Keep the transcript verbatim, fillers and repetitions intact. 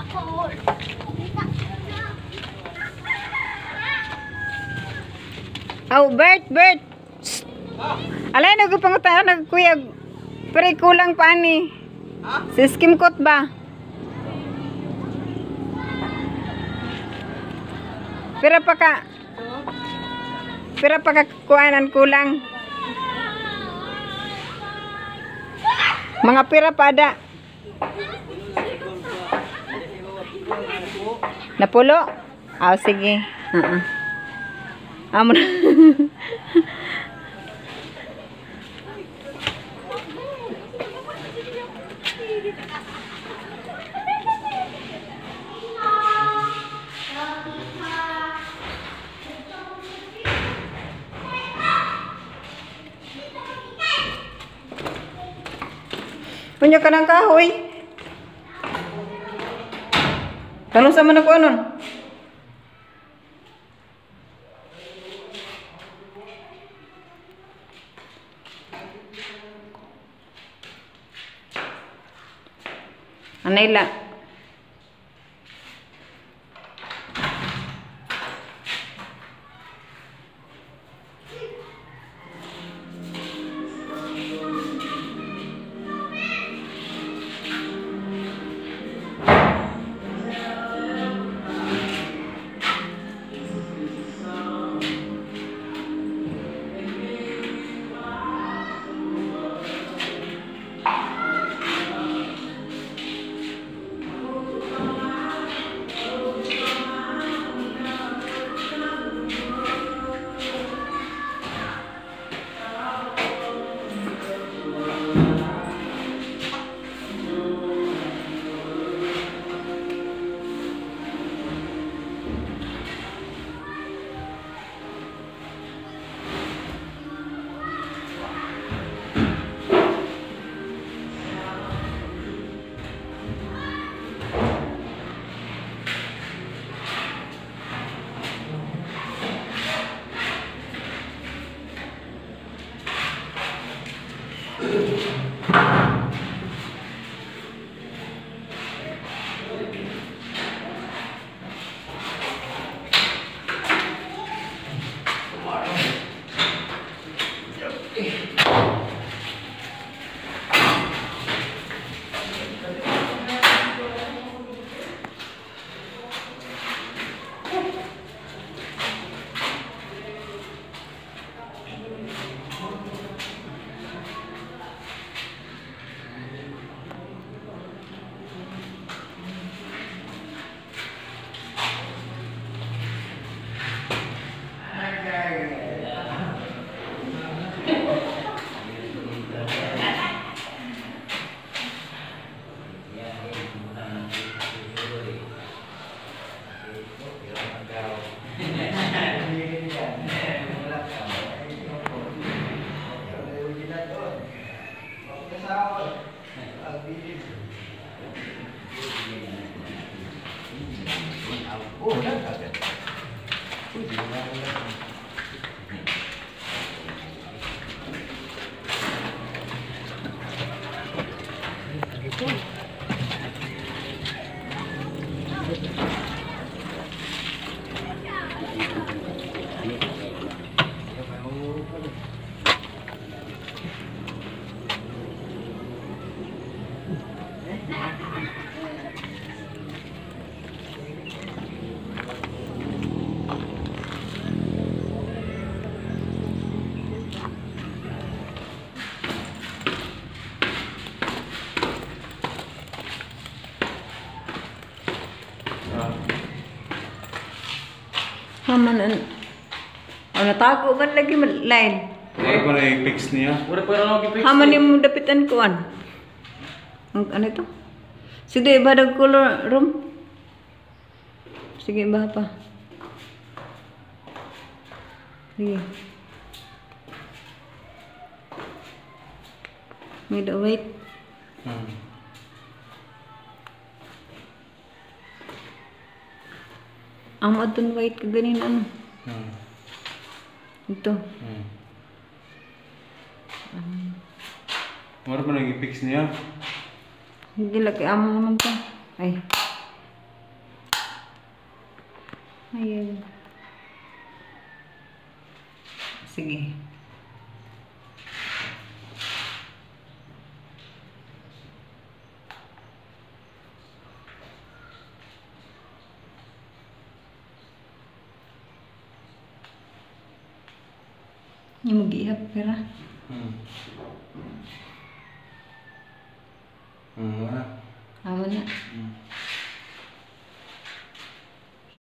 Oh, Bert, Bert. Alay, nagpangutayan, nagkuyag. Pero kulang pa ni. Si Skim coat ba? Pero pa ka. Pero pa ka kuhanan kulang. Mga pira pa ada. Napulo? Ah, sige. Uh-uh. Amo na. Punya ka ng kahoy. Tanong sa man ako anon. Anay lang. Hamanan. Oh, natago man lagi lain. Wala pa na i-fix niya. Wala pa na i-fix. Haman yung dapitan ko an. Ano ito? Sige, iba dag color room. Sige, iba pa. Sige. May the wait. Hmm. Ang adun white ka ganin ano. Hmm. Ito. Hmm. Um, Wala pa na i-fix niya. hindi lagi amo naman to. Ay. Ayun. Sige. Yung mag-iap pera. Hmm. Hmm, wala. Amo na. Hmm.